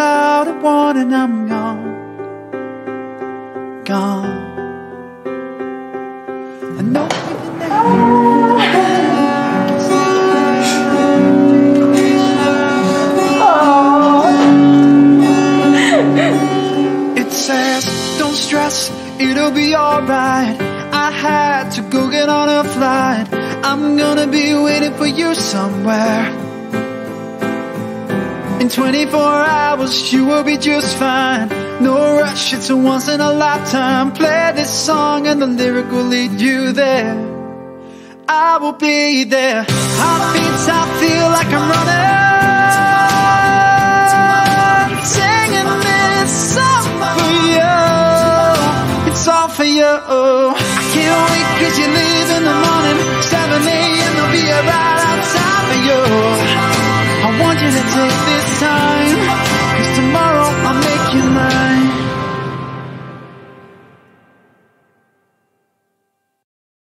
without a warning, I'm gone, gone. I know even it says, don't stress, it'll be alright. I had to go get on a flight. I'm gonna be waiting for you somewhere. In 24 hours you will be just fine. No rush, it's a once in a lifetime. Play this song and the lyric will lead you there. I will be there. Heartbeats, I feel like I'm running, singing this song for you. It's all for you. I can't wait 'cause you leave in the morning. 7 a.m. I'll be right on time for you. I want you to take this